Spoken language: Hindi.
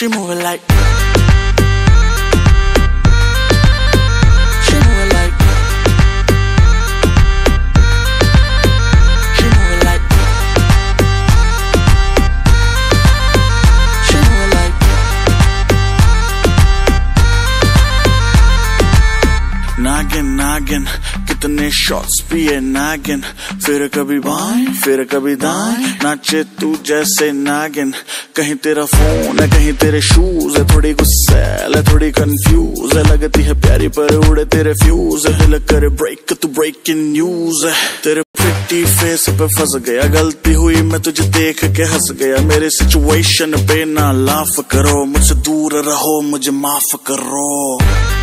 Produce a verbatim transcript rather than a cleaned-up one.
She moving like. नागिन नागिन कितने शॉट्स पिए नागिन, फिर कभी बाएं फिर कभी दाएं, नाचे तू जैसे नागिन। कहीं तेरा फोन है कहीं तेरे शूज है, थोड़ी गुस्सैल है थोड़ी कंफ्यूज है, लगती है प्यारी पर उड़े तेरे फ्यूज है, दिल करे ब्रेक तू ब्रेकिंग न्यूज है। तेरे प्रिटी फेस पे फंस गया, गलती हुई मैं तुझे देख के हंस गया, मेरे सिचुएशन पे ना लाफ करो, मुझसे दूर रहो मुझे माफ करो।